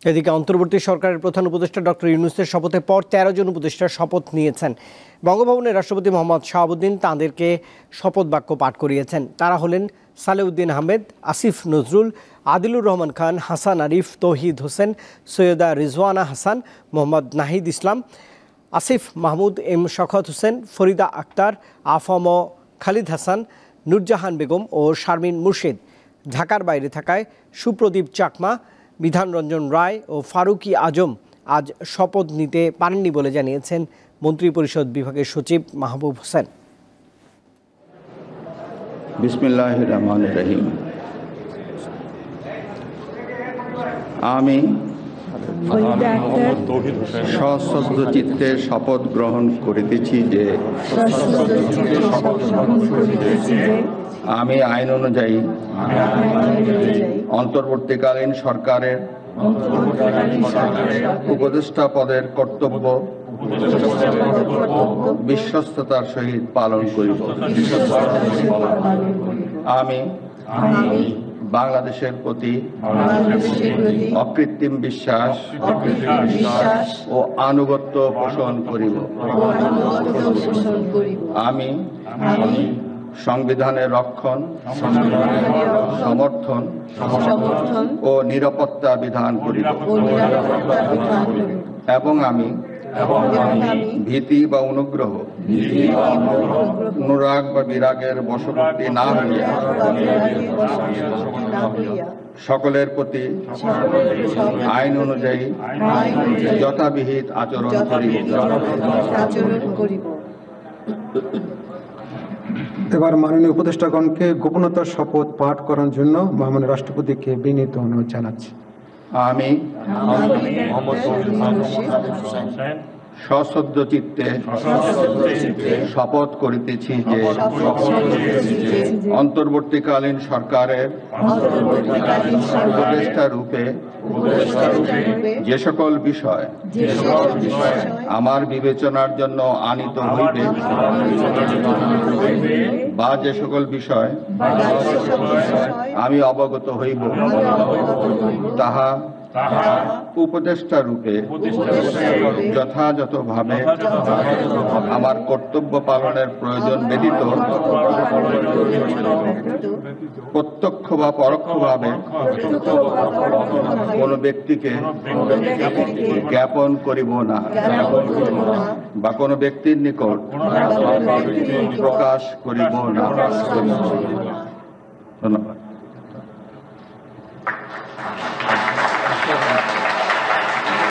এদিকে অন্তর্বর্তী সরকারের প্রধান উপদেষ্টা ডক্টর ইউনূসের শপথের পর ১৩ জন উপদেষ্টা শপথ নিয়েছেন। বঙ্গভবনের রাষ্ট্রপতি মোহাম্মদ শাহাবুদ্দিন তাঁদেরকে শপথ বাক্য পাঠ করিয়েছেন। তারা হলেন সালেউদ্দিন আহমেদ, আসিফ নজরুল, আদিলুর রহমান খান, হাসান আরিফ, তৌহিদ হোসেন, সৈয়দা রিজওয়ানা হাসান, মোহাম্মদ নাহিদ ইসলাম, আসিফ মাহমুদ, এম শওকত হোসেন, ফরিদা আক্তার, আফম খালিদ হাসান, নুরজাহান বেগম ও শারমিন মুর্শিদ। ঢাকার বাইরে থাকায় সুপ্রদীপ চাকমা, বিধানরঞ্জন রায় ও ফারুকি আজম আজ শপথ নিতে পারেননি বলে জানিয়েছেন মন্ত্রিপরিষদ বিভাগের সচিব মাহবুব হোসেন। বিসমিল্লাহির রহমানির রহিম। আমি সশ্রদ্ধ চিত্তে শপথ গ্রহণ করিতেছি যে আমি আইন অনুযায়ী অন্তর্বর্তীকালীন সরকারের উপদেষ্টা পদের কর্তব্য বিশ্বস্ততার সহিত পালন করিব। আমি বাংলাদেশের প্রতি অকৃত্রিম বিশ্বাস ও আনুগত্য পোষণ করিব। আমি সংবিধানের রক্ষণ, সমর্থন ও নিরাপত্তা বিধান করিব এবং আমি ভীতি বা অনুগ্রহ, অনুরাগ বা বিরাগের বশবর্তী না হইয়া সকলের প্রতি আইন অনুযায়ী যথাবিহিত আচরণ করিব। এবার মাননীয় উপদেষ্টাগণকে গোপনতার শপথ পাঠ করার জন্য মহামান্য রাষ্ট্রপতিকে বিনীত অনুরোধ জানাচ্ছি। আমি সশ্রদ্ধ চিত্তে শপথ করিতেছি যে অন্তর্বর্তীকালীন সরকারের উপদেষ্টা রূপে যে সকল বিষয় আমার বিবেচনার জন্য আনিত হইবে বা যে সকল বিষয় আমি অবগত হইব তাহা উপদেষ্টা রূপে যথাযথভাবে আমার কর্তব্য পালনের প্রয়োজন ব্যতীত প্রত্যক্ষ বা পরোক্ষভাবে কোনো ব্যক্তিকে জ্ঞাপন করিব না বা কোনো ব্যক্তির নিকট প্রকাশ করিব না। ধন্যবাদ।